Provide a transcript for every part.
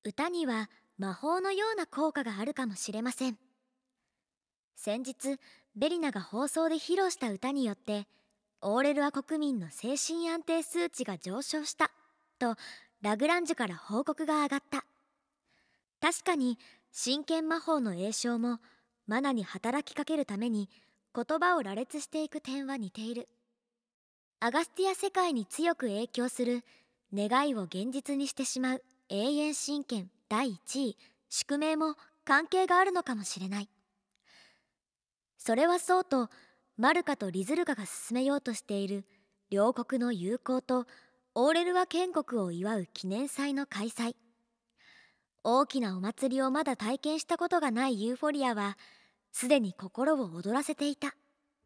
歌には魔法のような効果があるかもしれません。先日ベリナが放送で披露した歌によってオーレルア国民の精神安定数値が上昇したとラグランジュから報告が上がった。確かに真剣魔法の詠唱もマナに働きかけるために言葉を羅列していく点は似ている。アガスティア世界に強く影響する願いを現実にしてしまう永遠神剣第1位宿命も関係があるのかもしれない。それはそうとマルカとリズルカが進めようとしている両国の友好とオーレルア建国を祝う記念祭の開催。大きなお祭りをまだ体験したことがないユーフォリアはすでに心を躍らせていた。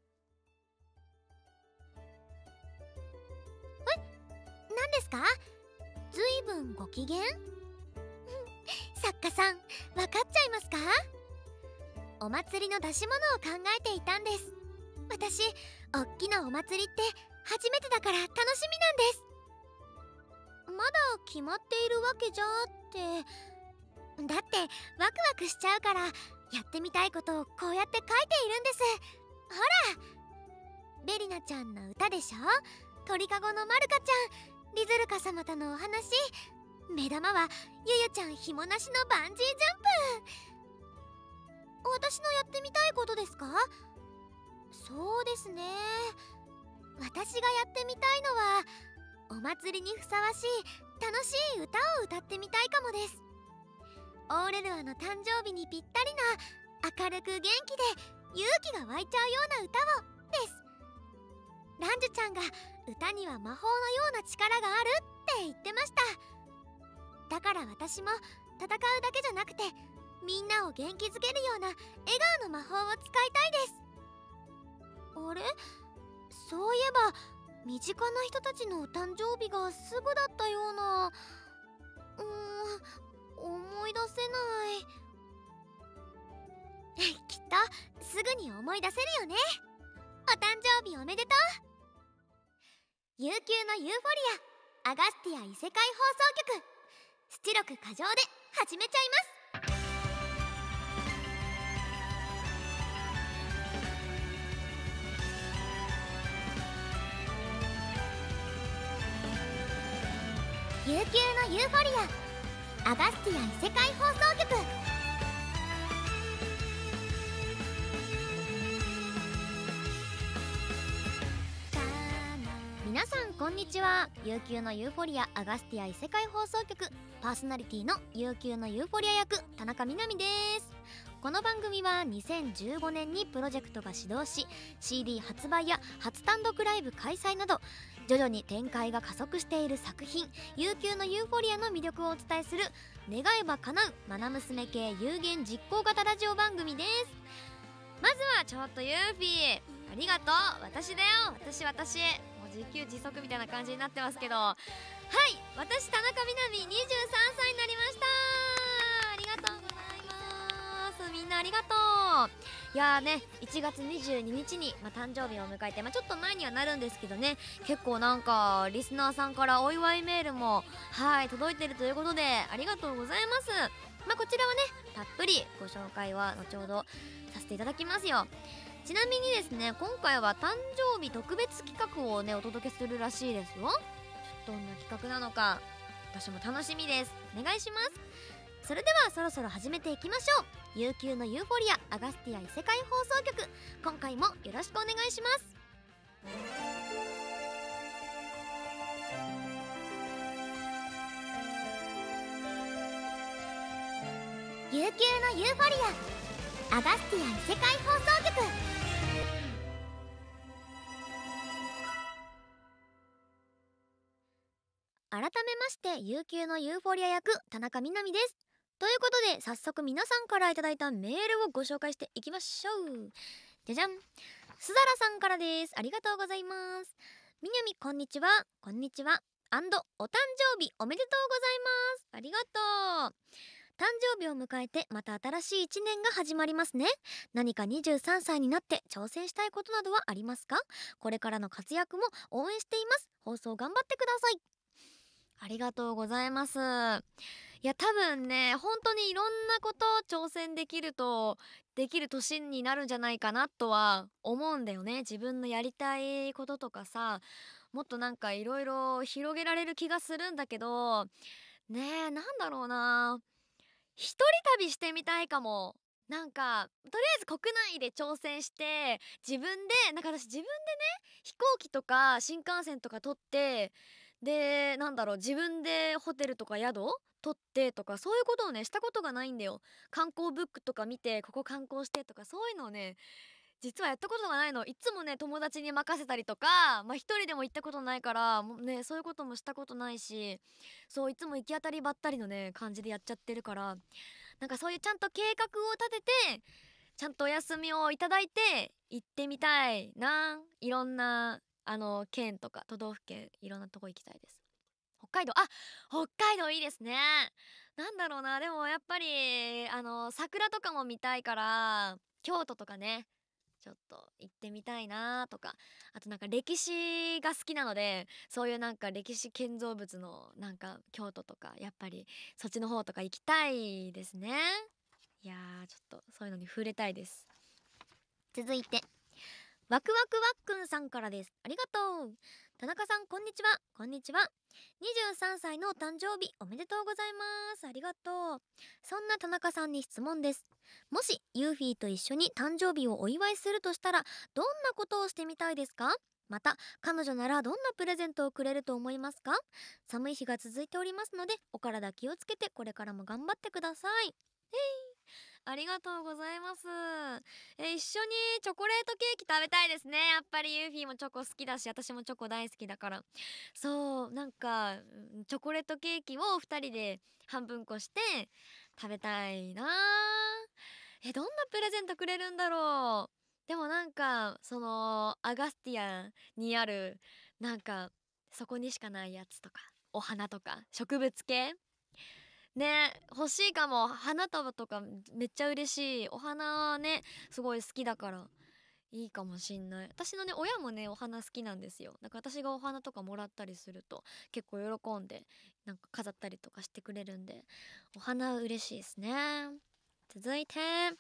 何ですか？ずいぶんご機嫌？作家さん、分かっちゃいますか？お祭りの出し物を考えていたんです。私、おっきなお祭りって初めてだから楽しみなんです。まだ決まっているわけじゃってだってワクワクしちゃうからやってみたいことをこうやって書いているんです。ほら、ベリナちゃんの歌でしょ、鳥かごのまるかちゃん、リズルカ様とのお話、目玉はゆゆちゃん紐なしのバンジージャンプ。私のやってみたいことですか？そうですね、私がやってみたいのはお祭りにふさわしい楽しい歌を歌ってみたいかもです。オーレルアの誕生日にぴったりな明るく元気で勇気が湧いちゃうような歌をです。ランジュちゃんが歌には魔法のような力があるって言ってました。だから私も戦うだけじゃなくてみんなを元気づけるような笑顔の魔法を使いたいです。あれ、そういえば身近な人たちのお誕生日がすぐだったような。思い出せない。きっとすぐに思い出せるよね。お誕生日おめでとう。悠久のユーフォリアアガスティア異世界放送局、出力過剰で始めちゃいます。悠久のユーフォリアアガスティア異世界放送局。皆さんこんにちは。悠久のユーフォリアアガスティア異世界放送局パーソナリティの悠久のユーフォリア役田中みなみです。この番組は2015年にプロジェクトが始動し CD 発売や初単独ライブ開催など徐々に展開が加速している作品悠久のユーフォリアの魅力をお伝えする願えば叶うマナ娘系有言実行型ラジオ番組です。まずはちょっとユーフィーありがとう。私だよ、私もう自給自足みたいな感じになってますけど、はい、私田中みなみ23歳になりました。ありがとうございます。みんなありがとう。いやーね、1月22日に、誕生日を迎えて、ちょっと前にはなるんですけどね、結構なんかリスナーさんからお祝いメールも届いてるということでありがとうございます。こちらはねたっぷりご紹介は後ほどさせていただきますよ。ちなみにですね、今回は誕生日特別企画をねお届けするらしいですよ。どんな企画なのか私も楽しみです。お願いします。それではそろそろ始めていきましょう。悠久のユーフォリアアガスティア異世界放送局、今回もよろしくお願いします。悠久のユーフォリアアガスティア異世界放送局。改めまして悠久のユーフォリア役田中みなみです。ということで早速皆さんからいただいたメールをご紹介していきましょう。じゃじゃん、すざらさんからです。ありがとうございます。みなみこんにちは。こんにちは。お誕生日おめでとうございます。ありがとう。誕生日を迎えてまた新しい1年が始まりますね。何か23歳になって挑戦したいことなどはありますか？これからの活躍も応援しています。放送頑張ってください。 ありがとうございます。いや多分ね本当にいろんなことを挑戦できる年になるんじゃないかなとは思うんだよね。自分のやりたいこととかさ、もっとなんかいろいろ広げられる気がするんだけどね。なんだろうな、一人旅してみたいかも。なんかとりあえず国内で挑戦して自分でなんか私自分でね飛行機とか新幹線とか取ってでなんだろう自分でホテルとか宿取ってとかそういうことをねしたことがないんだよ。観光ブックとか見てここ観光してとかそういうのをね実はやったことがないの。いつもね友達に任せたりとか一人でも行ったことないからもうねそういうこともしたことないし、そういつも行き当たりばったりのね感じでやっちゃってるから、なんかそういうちゃんと計画を立ててちゃんとお休みをいただいて行ってみたいな。いろんな県とか都道府県いろんなとこ行きたいです。北海道、北海道いいですね。なんだろうな、でもやっぱり桜とかも見たいから京都とかねちょっと行ってみたいなとか、あとなんか歴史が好きなのでそういうなんか歴史建造物のなんか京都とかやっぱりそっちの方とか行きたいですね。いやーちょっとそういうのに触れたいです。続いてワクワクワックンさんからです。ありがとう。田中さんこんにちは。こんにちは。23歳のお誕生日おめでとうございます。ありがとう。そんな田中さんに質問です。もしユーフィーと一緒に誕生日をお祝いするとしたらどんなことをしてみたいですか？また彼女ならどんなプレゼントをくれると思いますか？寒い日が続いておりますのでお体気をつけてこれからも頑張ってください。ありがとうございます。一緒にチョコレートケーキ食べたいですね。やっぱりユーフィーもチョコ好きだし私もチョコ大好きだから。そうなんかチョコレートケーキを2人で半分こして食べたいな。どんなプレゼントくれるんだろう。でもなんかそのアガスティアにあるなんかそこにしかないやつとかお花とか植物系ね欲しいかも。花束とかめっちゃ嬉しい。お花ねすごい好きだからいいかもしんない。私のね親もねお花好きなんですよ。だから私がお花とかもらったりすると結構喜んでなんか飾ったりとかしてくれるんでお花嬉しいですね。続いて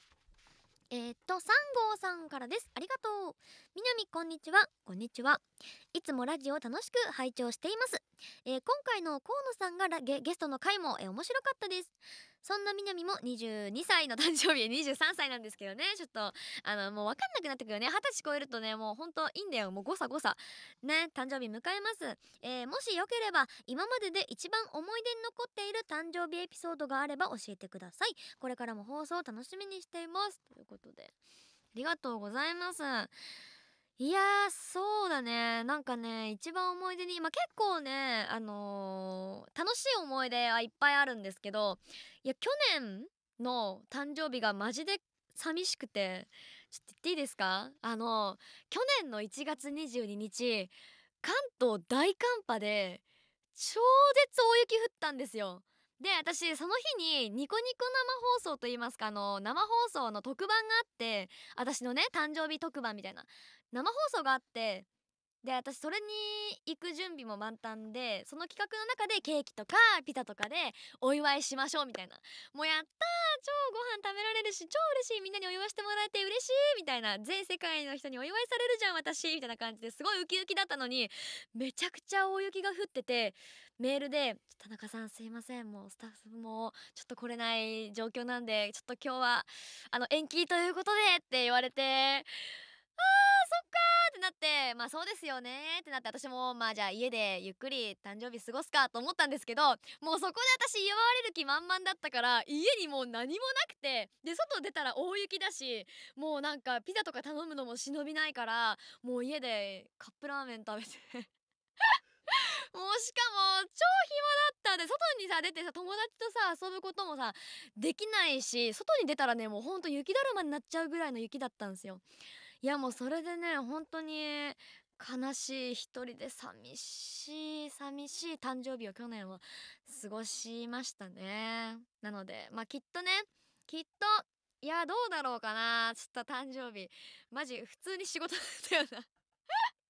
3号さんからです。ありがとう。みなみこんにちは。こんにちは。いつもラジオ楽しく拝聴しています。今回の河野さんがゲストの回も、面白かったです。そんなみなみも22歳の誕生日23歳なんですけどね、ちょっともう分かんなくなってくるよね。20歳超えるとねもうほんといいんだよ。もう誤差誤差ね誕生日迎えます。もしよければ今までで一番思い出に残っている誕生日エピソードがあれば教えてください。これからも放送を楽しみにしていますということでありがとうございます。いやそうだね。なんかね一番思い出に、結構ね楽しい思い出はいっぱいあるんですけど、いや去年の誕生日がマジで寂しくてちょっと言っていいですか？去年の1月22日関東大寒波で超絶大雪降ったんですよ。で私その日にニコニコ生放送といいますか生放送の特番があって、私のね誕生日特番みたいな生放送があって、で私それに行く準備も満タンで、その企画の中でケーキとかピザとかでお祝いしましょうみたいな、もうやったー超ご飯食べられるし超嬉しいみんなにお祝いしてもらえて嬉しいみたいな、全世界の人にお祝いされるじゃん私みたいな感じですごいウキウキだったのに、めちゃくちゃ大雪が降っててメールで「田中さんすいませんもうスタッフもちょっと来れない状況なんでちょっと今日は延期ということで」って言われて、そっかーってなって、そうですよねーってなって、私もじゃあ家でゆっくり誕生日過ごすかと思ったんですけど、もうそこで私祝われる気満々だったから家にもう何もなくて、で外出たら大雪だし、もうなんかピザとか頼むのも忍びないから、もう家でカップラーメン食べてもうしかも超暇だった。で外にさ出てさ友達とさ遊ぶこともさできないし、外に出たらねもうほんと雪だるまになっちゃうぐらいの雪だったんですよ。いやもうそれでね本当に悲しい、一人で寂しい誕生日を去年は過ごしましたね。なのできっとねきっといやどうだろうかな、ちょっと誕生日マジ普通に仕事だったよな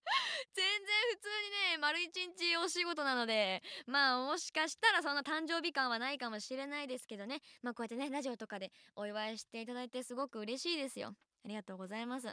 全然普通にね丸一日お仕事なので、まあもしかしたらそんな誕生日感はないかもしれないですけどね、まあこうやってねラジオとかでお祝いしていただいてすごく嬉しいですよ。ありがとうございます。はい、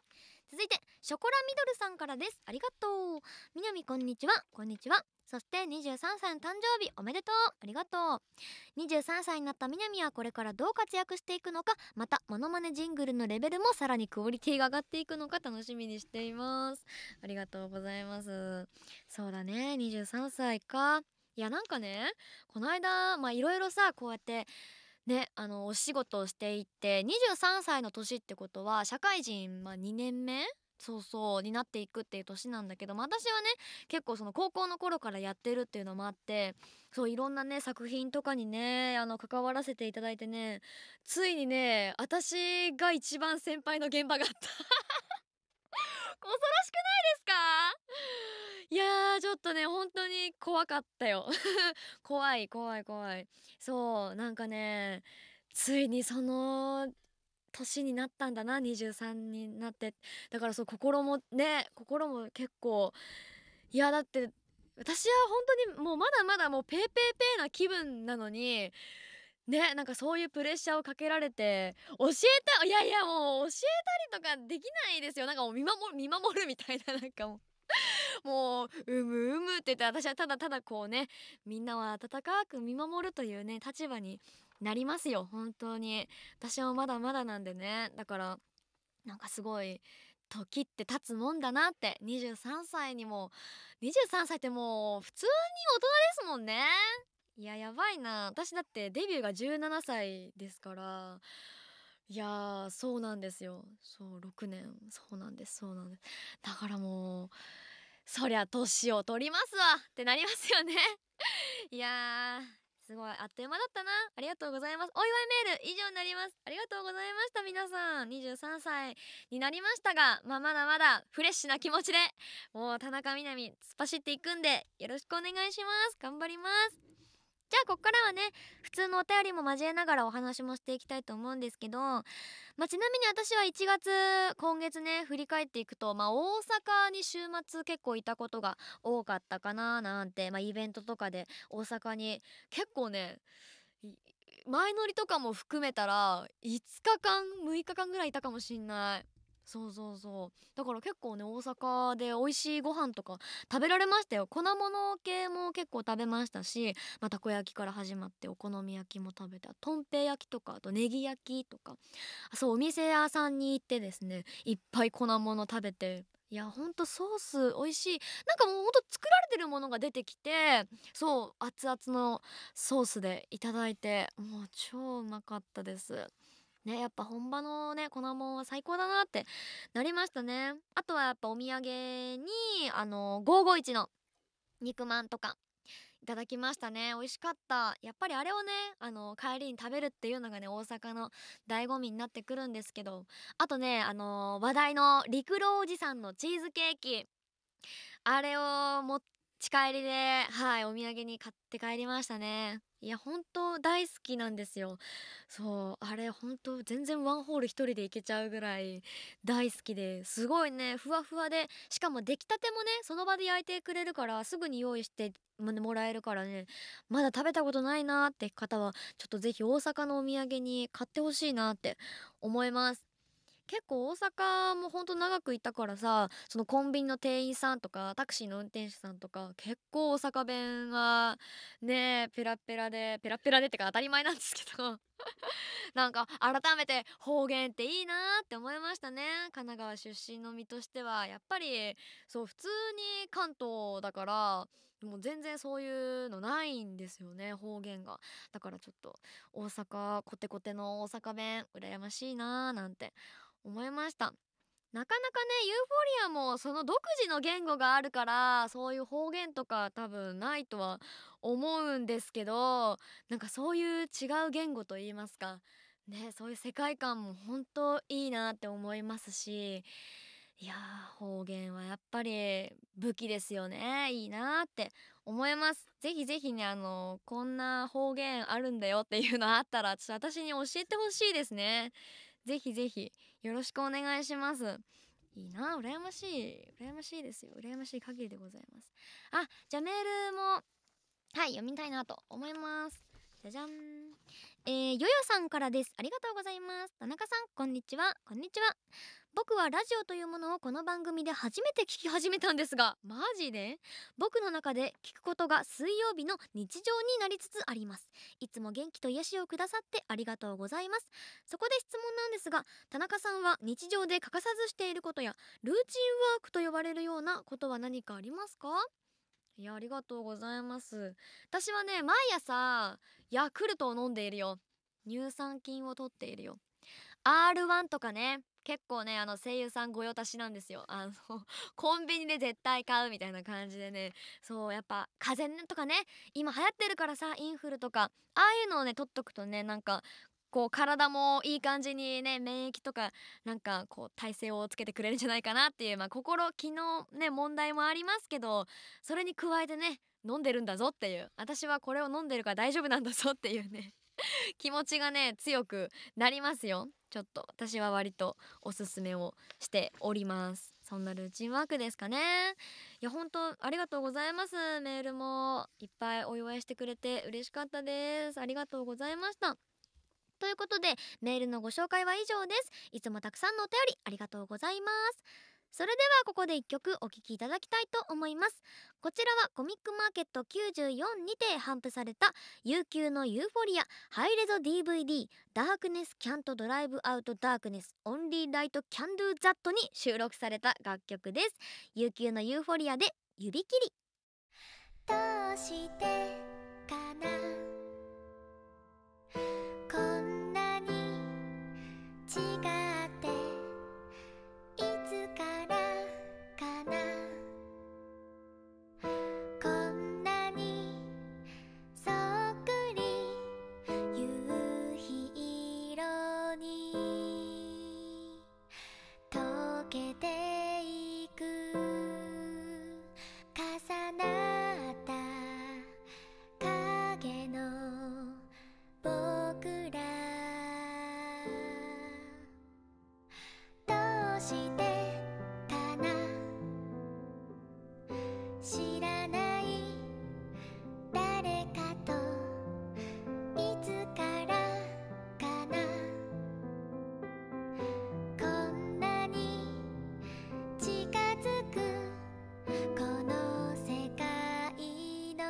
続いてショコラミドルさんからです。ありがとう。みなみこんにちは。こんにちは。そして23歳の誕生日おめでとう。ありがとう。23歳になったみなみはこれからどう活躍していくのか、またモノマネジングルのレベルもさらにクオリティが上がっていくのか楽しみにしています。ありがとうございます。そうだね、23歳か。いやなんかね、この間いろいろさこうやってね、お仕事をしていって23歳の年ってことは社会人、2年目そうそうになっていくっていう年なんだけど、私はね結構その高校の頃からやってるっていうのもあって、そういろんなね作品とかにね関わらせていただいてね、ついにね私が一番先輩の現場があった恐ろしくないですか？いやーちょっとね本当に怖かったよ怖い怖い怖い。そうなんかね、ついにその年になったんだな、23になって。だからそう心も結構、いやだって私は本当にもうまだまだもうペーペーペーな気分なのにね、なんかそういうプレッシャーをかけられて教えた、いやいやもう教えたりとかできないですよ。なんかもう見守るみたいな、なんかもううむうむって言って私はただただこうね、みんなを温かく見守るというね立場になりますよ。本当に私はまだまだなんでね。だからなんかすごい時って経つもんだなって。23歳にも23歳ってもう普通に大人ですもんね。いややばいな。私だってデビューが17歳ですから。いやーそうなんですよ。そう6年、そうなんですそうなんです。だからもうそりゃ年を取りますわってなりますよねいやーすごいあっという間だったな。ありがとうございます。お祝いメール以上になります。ありがとうございました。皆さん23歳になりましたが、まだまだフレッシュな気持ちでもう田中みな実突っ走っていくんでよろしくお願いします。頑張ります。じゃあここからはね普通のお便りも交えながらお話もしていきたいと思うんですけど、ちなみに私は1月今月ね振り返っていくと、大阪に週末結構いたことが多かったかななんて、イベントとかで大阪に結構ねい前乗りとかも含めたら5日間6日間ぐらいいたかもしんない。そうそうそう、だから結構ね大阪で美味しいご飯とか食べられましたよ。粉物系も結構食べましたし、たこ焼きから始まってお好み焼きも食べた、とんぺい焼きとかあとネギ焼きとか、そうお店屋さんに行ってですねいっぱい粉物食べて、いやほんとソース美味しい。なんかもうほんと作られてるものが出てきて、そう熱々のソースでいただいてもう超うまかったですね。やっぱ本場のね粉もんは最高だなってなりましたね。あとはやっぱお土産に551の肉まんとかいただきましたね。美味しかった。やっぱりあれをね帰りに食べるっていうのがね大阪の醍醐味になってくるんですけど、あとね話題の陸路おじさんのチーズケーキ、あれを持ち帰りではいお土産に買って帰りましたね。いや本当大好きなんですよ。そうあれ本当全然ワンホール一人で行けちゃうぐらい大好きで、すごいねふわふわで、しかも出来たてもねその場で焼いてくれるからすぐに用意してもらえるからね、まだ食べたことないなーって方はちょっとぜひ大阪のお土産に買ってほしいなって思います。結構大阪もほんと長くいたからさ、そのコンビニの店員さんとかタクシーの運転手さんとか結構大阪弁がねペラペラでってか当たり前なんですけどなんか改めて方言っていいなーって思いましたね。神奈川出身の身としてはやっぱりそう普通に関東だからもう全然そういうのないんですよね、方言が。だからちょっと大阪コテコテの大阪弁羨ましいなーなんて思いました。なかなかねユーフォリアもその独自の言語があるからそういう方言とか多分ないとは思うんですけど、なんかそういう違う言語といいますかね、そういう世界観も本当いいなって思いますし、いや方言はやっぱり武器ですよね。いいなって思います。ぜひぜひねこんな方言あるんだよっていうのあったらちょっと私に教えてほしいですね。ぜひぜひよろしくお願いします。 いいな、羨ましいですよ。羨ましい限りでございます。じゃあメールも読みたいなと思います。じゃじゃん。ヨヨさんからです。ありがとうございます。田中さん、こんにちは。こんにちは。僕はラジオというものをこの番組で初めて聞き始めたんですが、マジで僕の中で聞くことが水曜日の日常になりつつあります。いつも元気と癒しをくださってありがとうございます。そこで質問なんですが、田中さんは日常で欠かさずしていることやルーチンワークと呼ばれるようなことは何かありますか？いや、ありがとうございます。私はね、毎朝ヤクルトを飲んでいるよ。乳酸菌を取っているよ。R1 とかね、結構ね、声優さん御用達なんですよ。コンビニで絶対買うみたいな感じでね。そう、やっぱ風邪とかね、今流行ってるからさ、インフルとかああいうのをね取っとくとね、なんかこう体もいい感じにね、免疫とかなんかこう体勢をつけてくれるんじゃないかなっていう、気のね問題もありますけど、それに加えてね、飲んでるんだぞっていう、私はこれを飲んでるから大丈夫なんだぞっていうね気持ちがね強くなりますよ。ちょっと私は割とおすすめをしております。そんなルーチンワークですかね。いや、本当ありがとうございます。メールもいっぱいお祝いしてくれて嬉しかったです。ありがとうございました。ということでメールのご紹介は以上です。いつもたくさんのお便りありがとうございます。それではここで一曲お聴きいただきたいと思います。こちらはコミックマーケット94にて頒布された悠久のユーフォリアハイレゾ DVD ダークネスキャントドライブアウトダークネスオンリーライトキャンドゥザットに収録された楽曲です。悠久のユーフォリアで指切り。 どうしてかな、こんなに違っていつからかな、こんなにそっくり夕日色に溶けていく重なった影の僕ら、どうしてかな、知らない誰かといつからかな、こんなに近づくこの世界の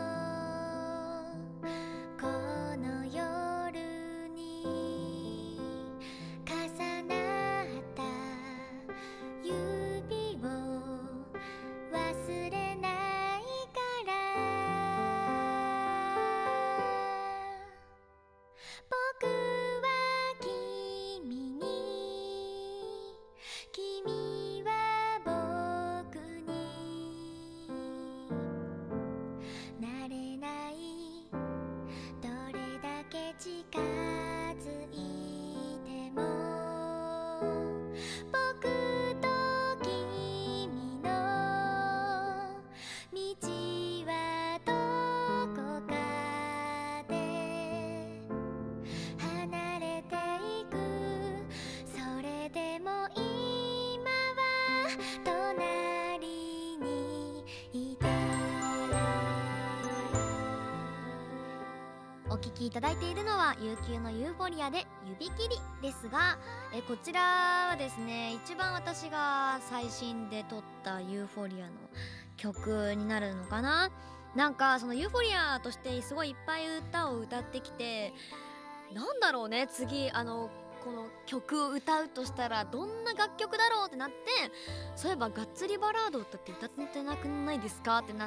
この夜に重なった指を忘れないから僕は君に、君は僕になれない、どれだけ近づいても僕と君の道はどこかで離れていく、それでも今は隣にいて。 お聴きいただいているのは悠久のユーフォリアで指切りですが、こちらはですね、一番私が最新で撮ったユーフォリアの曲になるのかな。なんかそのユーフォリアとしてすごいいっぱい歌を歌ってきて、なんだろうね、次この曲を歌うとしたらどんな楽曲だろうってなって、そういえばがっつりバラード歌ってなくないですかってなって、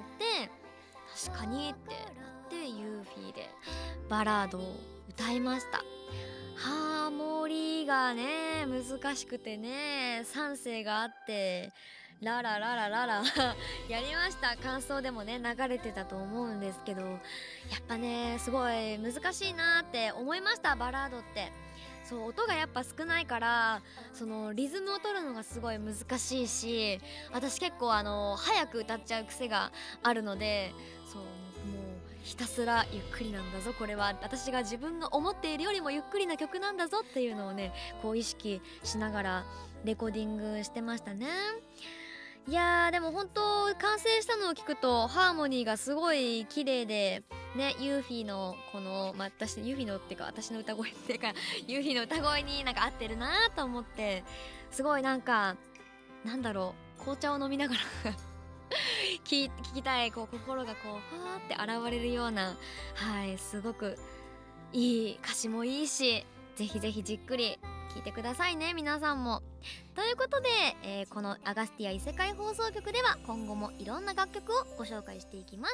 確かにってなってユーフィーでバラードを歌いました。ハーモリーがね難しくてね、3声があってララララララやりました。感想でもね流れてたと思うんですけど、やっぱねすごい難しいなって思いました。バラードってそう、音がやっぱ少ないからそのリズムを取るのがすごい難しいし、私結構早く歌っちゃう癖があるので、そうもうひたすらゆっくりなんだぞ、これは私が自分が思っているよりもゆっくりな曲なんだぞっていうのをねこう意識しながらレコーディングしてましたね。いやーでも本当完成したのを聞くとハーモニーがすごい綺麗でね、ユーフィーのこの、私ユーフィーのっていうか私の歌声っていうかユーフィーの歌声になんか合ってるなと思って、すごいなんかなんだろう、紅茶を飲みながら聞きたい、こう心がこうファーって現れるような、はいすごくいい歌詞もいいし、ぜひぜひじっくり聞いてくださいね皆さんも。ということで、このアガスティア異世界放送局では今後もいろんな楽曲をご紹介していきます。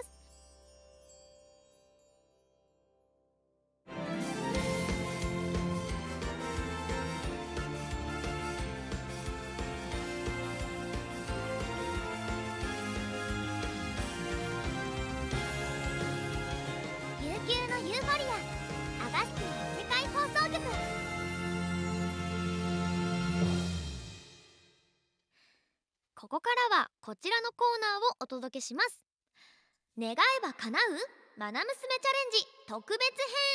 悠久のユーフォリア、アガスティア異世界放送局。ここからはこちらのコーナーをお届けします。願えば叶うマナ娘チャレンジ特別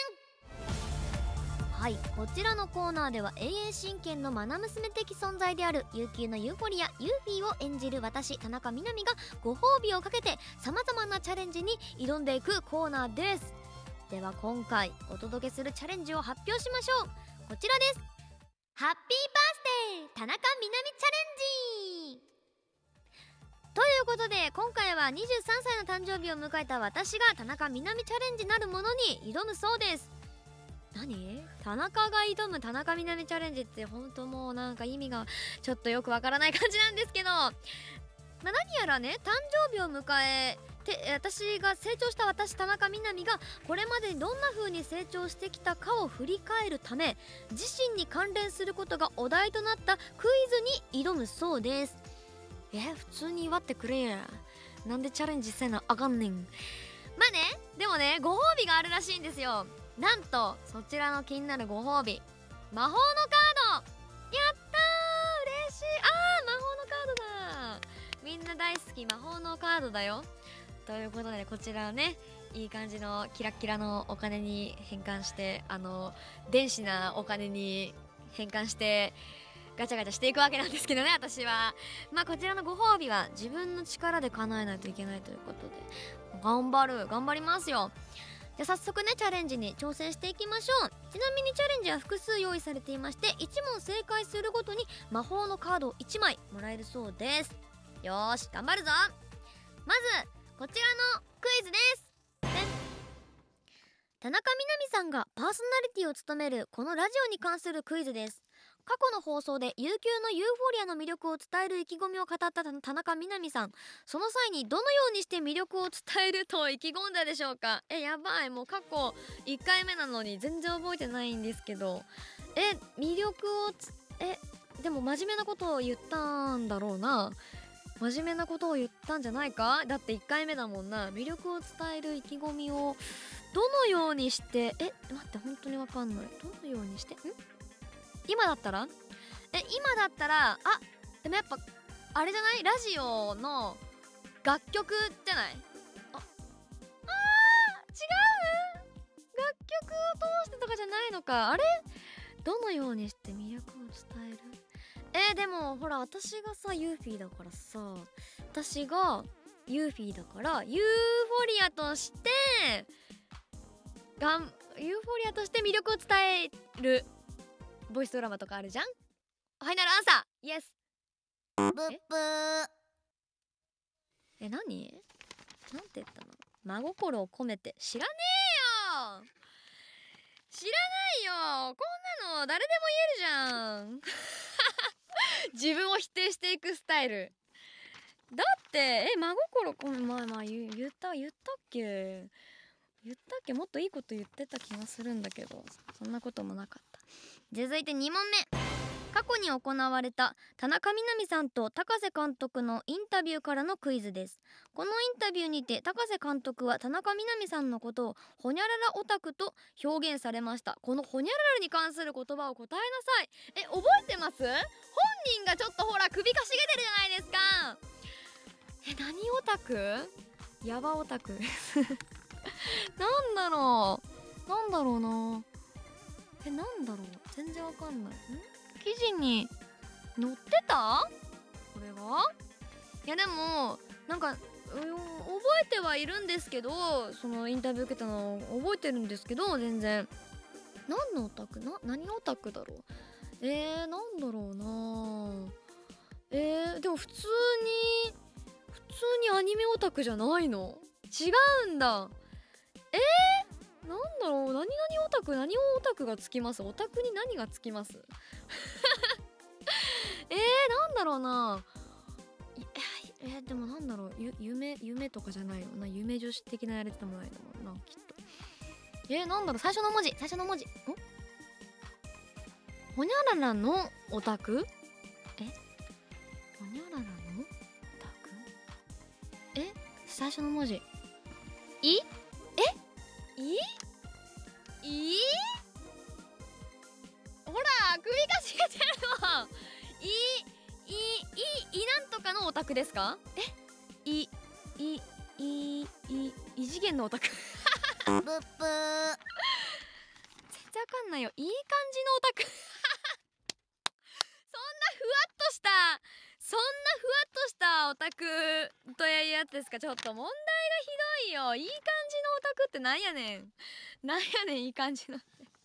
編。 はい、こちらのコーナーでは永遠真剣のマナ娘的存在である悠久のユーフォリアユーフィーを演じる私田中みな実がご褒美をかけてさまざまなチャレンジに挑んでいくコーナーです。では今回お届けするチャレンジを発表しましょう。こちらです。 ハッピーバースデー田中みな実チャレンジ。 ということで今回は23歳の誕生日を迎えた私が田中みな実チャレンジなるものに挑むそうです。何？田中が挑む田中みな実チャレンジって本当もうなんか意味がちょっとよくわからない感じなんですけど、何やらね誕生日を迎えて私が成長した私田中みな実がこれまでにどんな風に成長してきたかを振り返るため自身に関連することがお題となったクイズに挑むそうです。普通に祝ってくれや。なんでチャレンジせなあかんねん。まあね、でもねご褒美があるらしいんですよ。なんとそちらの気になるご褒美、魔法のカード。やったー、嬉しい。魔法のカードだ。みんな大好き魔法のカードだよ。ということでこちらをねいい感じのキラッキラのお金に変換して、電子なお金に変換してガチャガチャしていくわけなんですけどね、私は。こちらのご褒美は自分の力で叶えないといけないということで頑張りますよ。じゃあ早速ねチャレンジに挑戦していきましょう。ちなみにチャレンジは複数用意されていまして、1問正解するごとに魔法のカードを1枚もらえるそうです。よーし頑張るぞ。まずこちらのクイズです。田中みな実さんがパーソナリティを務めるこのラジオに関するクイズです。過去の放送で悠久のユーフォリアの魅力を伝える意気込みを語った田中みな実さん、その際にどのようにして魅力を伝えると意気込んだでしょうか。やばい、もう過去1回目なのに全然覚えてないんですけど、魅力をでも真面目なことを言ったんだろうな。真面目なことを言ったんじゃないか。だって1回目だもんな。魅力を伝える意気込みをどのようにして待って本当にわかんない。どのようにして今だったらでもやっぱあれじゃない、ラジオの楽曲じゃない。違う、楽曲を通してとかじゃないのか。あれどのようにして魅力を伝える。でもほら私がさユーフィーだからさ、私がユーフィーだからユーフォリアとして魅力を伝えるボイスドラマとかあるじゃん。ファイナルアンサーイエス。 ブッブー。 何なんて言ったの。真心を込めて。知らねえよ、知らないよ、こんなの誰でも言えるじゃん自分を否定していくスタイルだって。真心込め言ったっけもっといいこと言ってた気がするんだけど、そんなこともなかった。続いて2問目。過去に行われた田中みな実さんと高瀬監督のインタビューからのクイズです。このインタビューにて高瀬監督は田中みな実さんのことをホニャララオタクと表現されました。このホニャララに関する言葉を答えなさい。覚えてます？本人がちょっとほら首かしげてるじゃないですか。何オタク？ヤバオタクなんだろうなんだろうななんだろう全然わかんない。記事に載ってたこれは。いやでもなんか覚えてはいるんですけど、そのインタビュー受けたの覚えてるんですけど、全然何のオタク何オタクだろう。なんだろうな。でも普通にアニメオタクじゃないの？違うんだ。なんだろう、何オタクがつきます？オタクに何がつきます？なんだろうな。でもなんだろう、夢とかじゃないよな。夢女子的なやれてもないだもんな、きっと。なんだろう、最初の文字ほにゃららのオタク？ほにゃららのオタク？最初の文字いほら首かしげてるわ。なんとかのオタクですか？異次元のオタク。 ブッブー。 全然わかんないよ。いい感じのオタク。そんなふわっとしたオタクというやつですか？ちょっと問題がひどいよ。いい感じのオタクってなんやねんいい感じの。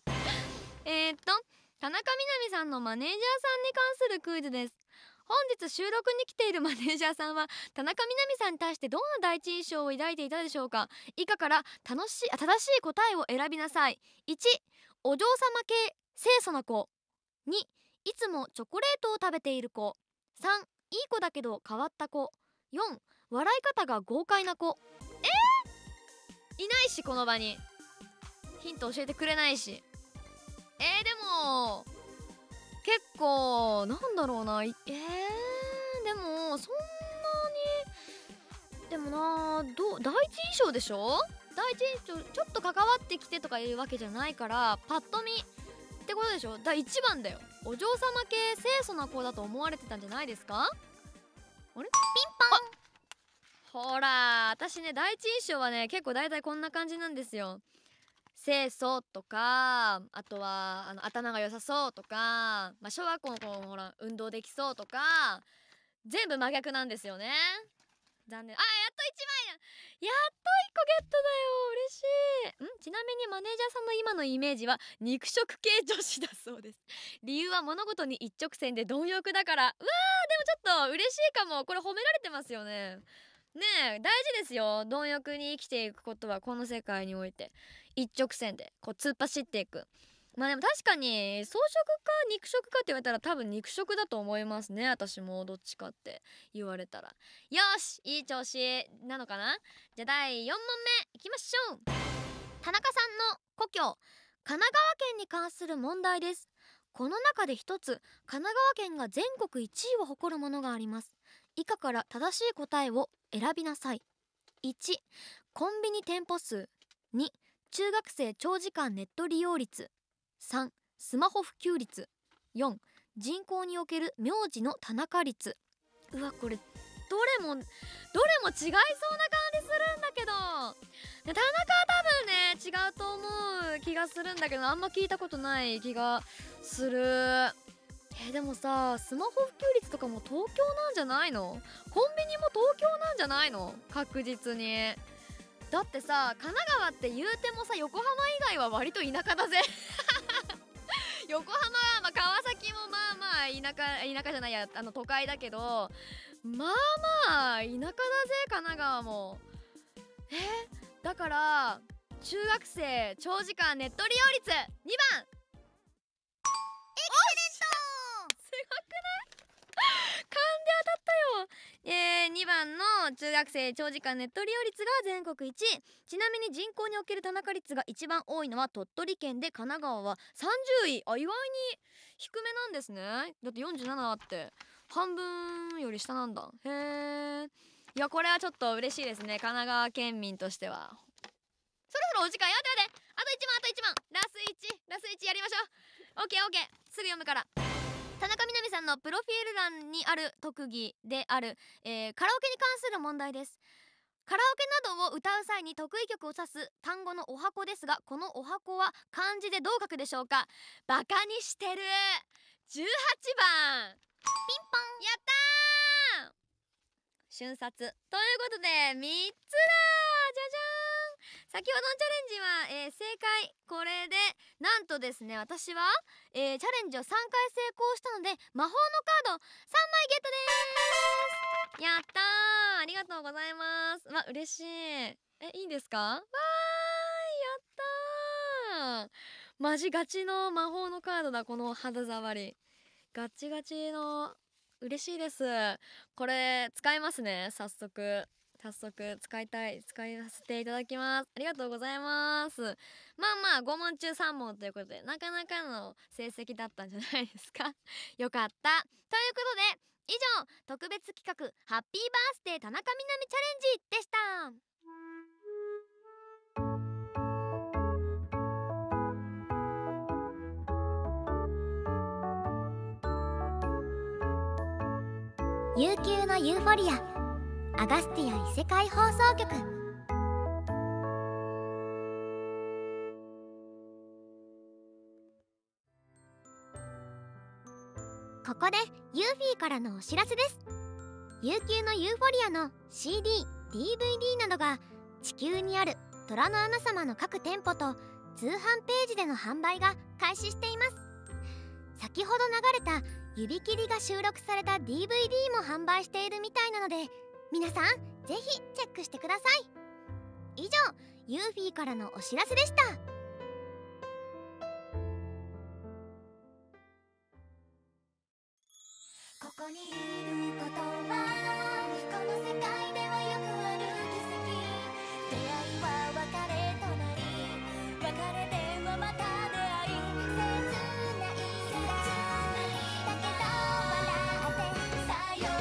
田中みな実さんのマネージャーさんに関するクイズです。本日収録に来ているマネージャーさんは田中みな実さんに対してどんな第一印象を抱いていたでしょうか？以下から正しい答えを選びなさい。1、お嬢様系清楚な子。2、いつもチョコレートを食べている子。3、いい子だけど変わった子。4、笑い方が豪快な子。いないし、この場にヒント教えてくれないし。でも結構なんだろうな。でもそんなにでもな、第一印象でしょ？第一印象ちょっと関わってきてとかいうわけじゃないから、パッと見ってことでしょ。第1番だよ。お嬢様系清楚な子だと思われてたんじゃないですか？あれ？ピンポン。ほら私ね、第一印象はね結構大体こんな感じなんですよ。清楚とか、あとは頭が良さそうとか、小学校の頃ほら運動できそうとか、全部真逆なんですよね。残念。やっと1枚やっと1個ゲットだよ。嬉しい。ちなみにマネージャーさんの今のイメージは肉食系女子だそうです。理由は物事に一直線で貪欲だから。でもちょっと嬉しいかも。これ褒められてますよね。大事ですよ。貪欲に生きていくことはこの世界において一直線でこう突っ走っていく。でも確かに草食か肉食かって言われたら多分肉食だと思いますね。私もどっちかって言われたら。よし、いい調子なのかな。じゃあ第4問目いきましょう。田中さんの故郷神奈川県に関する問題です。この中で一つ神奈川県が全国1位を誇るものがあります。以下から正しい答えを選びなさい。1、コンビニ店舗数。2、中学生長時間ネット利用率。3、スマホ普及率。4、人口における名字の田中率。これどれも違いそうな感じするんだけど、田中は多分ね違うと思う気がするんだけど、あんま聞いたことない気がする。でもさ、スマホ普及率とかも東京なんじゃないの？コンビニも東京なんじゃないの？確実に。だってさ、神奈川って言うてもさ、横浜以外は割と田舎だぜ。横浜は、川崎も田舎じゃないや、都会だけど、田舎だぜ神奈川も。だから中学生長時間ネット利用率2番。2番の中学生長時間ネット利用率が全国1位。ちなみに人口における田中率が一番多いのは鳥取県で、神奈川は30位。意外に低めなんですね。だって47あって半分より下なんだ。いや、これはちょっと嬉しいですね、神奈川県民としては。そろそろお時間。待ってあと1問ラス1やりましょう。オッケーすぐ読むから。田中みな実さんのプロフィール欄にある特技である、カラオケに関する問題です。カカラオケなどを歌う際に得意曲を指す単語のお箱ですが、このお箱は漢字でどう書くでしょうか？バカにしてる。18番。 ピンポン。 やったー。瞬殺ということで3つだ。じゃじゃーん。先ほどのチャレンジは、正解これでなんとですね、私は、チャレンジを3回成功したので魔法のカード3枚ゲットです。やったー、ありがとうございます。わ、嬉しい。いいんですか？わーい、やったー。マジガチの魔法のカードだ。この肌触りガチガチの、嬉しいです。これ使いますね。早速使いさせていただきます。ありがとうございます。まあ5問中3問ということで、なかなかの成績だったんじゃないですか。よかった。ということで以上、特別企画ハッピーバースデー田中みな実チャレンジでした。 悠久のユーフォリア、アガスティア異世界放送局。ここでユーフィーからのお知らせです。悠久のユーフォリアの CD、DVD などが地球にある虎の穴様の各店舗と通販ページでの販売が開始しています。先ほど流れた指切りが収録された DVD も販売しているみたいなので、皆さんぜひチェックしてください。以上、ユーフィーからのお知らせでした。ここにいることはこの世界ではよくある奇跡。出会いは別れとなり、別れではまた出会い、切ないだけど笑ってさよ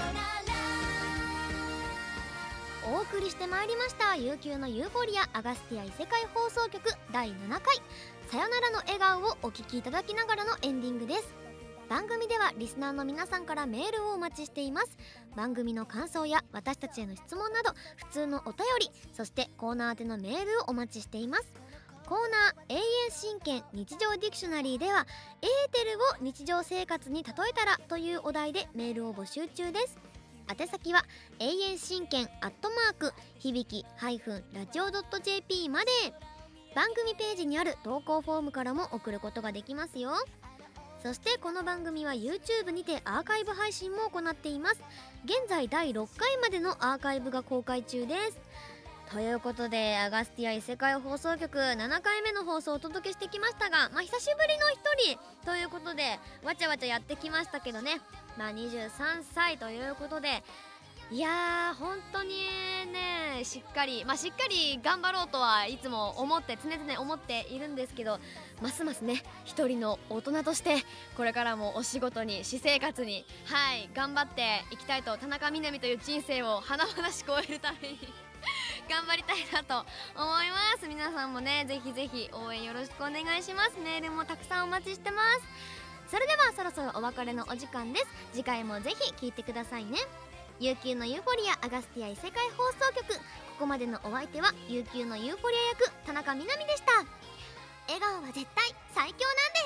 なら。お送りしてまいりました悠久のユーフォリアアガスティア異世界放送局第7回さよならの笑顔をお聞きいただきながらのエンディングです。番組ではリスナーの皆さんからメールをお待ちしています。番組の感想や私たちへの質問など普通のお便り、そしてコーナー宛てのメールをお待ちしています。コーナー永遠真剣日常ディクショナリーではエーテルを日常生活に例えたらというお題でメールを募集中です。宛先は永遠真剣響きラジオ .jp まで。番組ページにある投稿フォームからも送ることができますよ。そしてこの番組は YouTube にてアーカイブ配信も行っています。現在第6回までのアーカイブが公開中です。ということでアガスティア異世界放送局7回目の放送をお届けしてきましたが、久しぶりの一人ということでわちゃわちゃやってきましたけどね、23歳ということで、いやー本当にねしっかり頑張ろうとはいつも常々思っているんですけど、ますますね一人の大人としてこれからもお仕事に私生活に頑張っていきたいと、田中みな実という人生を華々しく終えるために頑張りたいなと思います。皆さんもねぜひぜひ応援よろしくお願いします。メールもたくさんお待ちしてます。それではそろそろお別れのお時間です。次回もぜひ聞いてくださいね。悠久のユーフォリアアガスティア異世界放送局、ここまでのお相手は悠久のユーフォリア役田中みな実でした。笑顔は絶対最強なんです。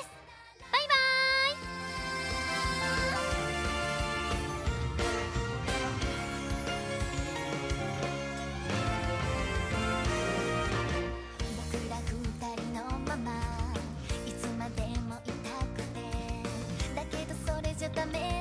バイバーイ。僕ら二人のままいつまでもいたくて、だけどそれじゃダメ